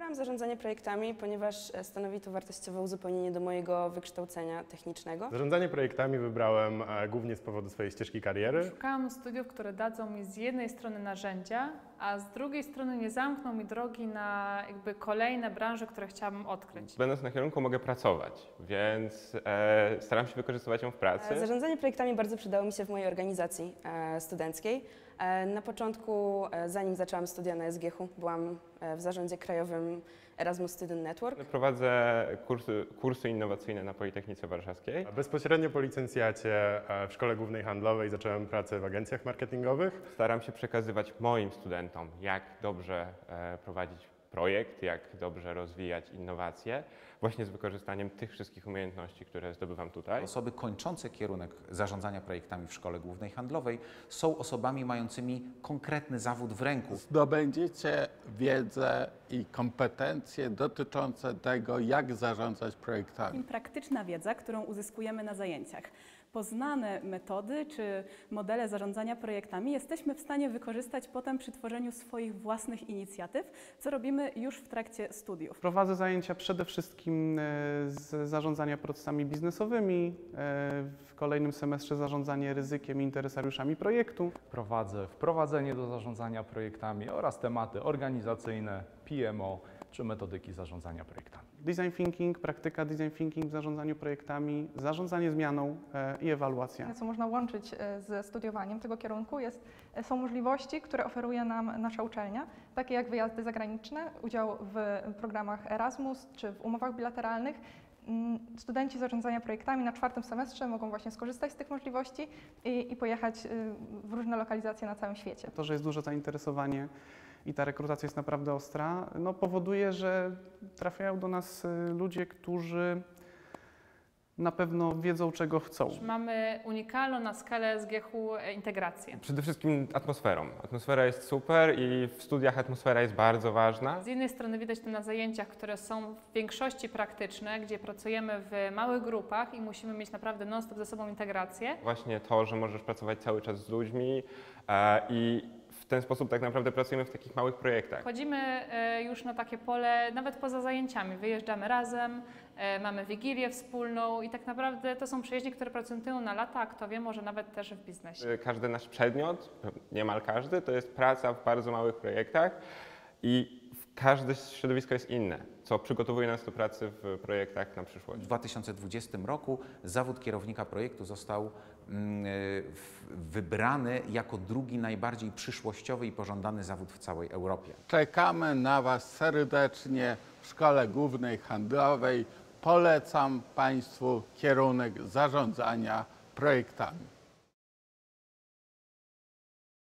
Wybrałam zarządzanie projektami, ponieważ stanowi to wartościowe uzupełnienie do mojego wykształcenia technicznego. Zarządzanie projektami wybrałem głównie z powodu swojej ścieżki kariery. Szukałam studiów, które dadzą mi z jednej strony narzędzia, a z drugiej strony nie zamkną mi drogi na kolejne branże, które chciałabym odkryć. Będąc na kierunku mogę pracować, więc staram się wykorzystywać ją w pracy. Zarządzanie projektami bardzo przydało mi się w mojej organizacji studenckiej. Na początku, zanim zaczęłam studia na SGH-u, byłam w zarządzie krajowym Erasmus Student Network. Prowadzę kursy innowacyjne na Politechnice Warszawskiej. Bezpośrednio po licencjacie w Szkole Głównej Handlowej zacząłem pracę w agencjach marketingowych. Staram się przekazywać moim studentom, jak dobrze prowadzić projekt, jak dobrze rozwijać innowacje, właśnie z wykorzystaniem tych wszystkich umiejętności, które zdobywam tutaj. Osoby kończące kierunek zarządzania projektami w Szkole Głównej Handlowej są osobami mającymi konkretny zawód w ręku. Zdobędziecie wiedzę i kompetencje dotyczące tego, jak zarządzać projektami. Praktyczna wiedza, którą uzyskujemy na zajęciach. Poznane metody czy modele zarządzania projektami jesteśmy w stanie wykorzystać potem przy tworzeniu swoich własnych inicjatyw, co robimy już w trakcie studiów. Prowadzę zajęcia przede wszystkim z zarządzania procesami biznesowymi, w kolejnym semestrze zarządzanie ryzykiem i interesariuszami projektu. Prowadzę wprowadzenie do zarządzania projektami oraz tematy organizacyjne, PMO czy metodyki zarządzania projektami. Design thinking, praktyka design thinking w zarządzaniu projektami, zarządzanie zmianą i ewaluacja. Co można łączyć ze studiowaniem tego kierunku są możliwości, które oferuje nam nasza uczelnia, takie jak wyjazdy zagraniczne, udział w programach Erasmus czy w umowach bilateralnych. Studenci zarządzania projektami na 4. semestrze mogą właśnie skorzystać z tych możliwości i pojechać w różne lokalizacje na całym świecie. To, że jest duże zainteresowanie i ta rekrutacja jest naprawdę ostra, powoduje, że trafiają do nas ludzie, którzy na pewno wiedzą, czego chcą. Mamy unikalną na skalę SGH-u integrację. Przede wszystkim atmosferą. Atmosfera jest super i w studiach atmosfera jest bardzo ważna. Z jednej strony widać to na zajęciach, które są w większości praktyczne, gdzie pracujemy w małych grupach i musimy mieć naprawdę non-stop ze sobą integrację. Właśnie to, że możesz pracować cały czas z ludźmi i w ten sposób tak naprawdę pracujemy w takich małych projektach. Chodzimy już na takie pole nawet poza zajęciami, wyjeżdżamy razem, mamy wigilię wspólną i tak naprawdę to są przyjaźnie, które pracują na lata, a kto wie, może nawet też w biznesie. Każdy nasz przedmiot, niemal każdy, to jest praca w bardzo małych projektach i każde środowisko jest inne, co przygotowuje nas do pracy w projektach na przyszłość. W 2020 roku zawód kierownika projektu został wybrany jako drugi najbardziej przyszłościowy i pożądany zawód w całej Europie. Czekamy na Was serdecznie w Szkole Głównej Handlowej. Polecam Państwu kierunek zarządzania projektami.